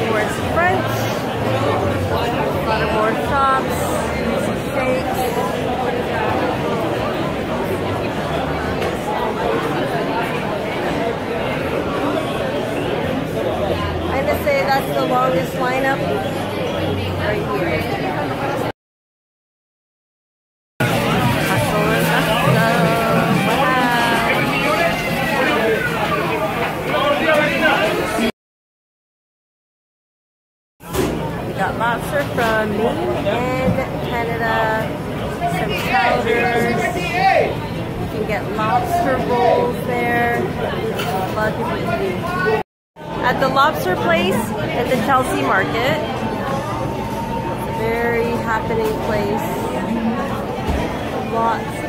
towards French. A lot of more shops, shakes. I'm gonna say that's the longest lineup right here. Got lobster from Maine and Canada, some chowders. You can get lobster rolls there. A lot of people eating. At the lobster place at the Chelsea Market. Very happening place. Lots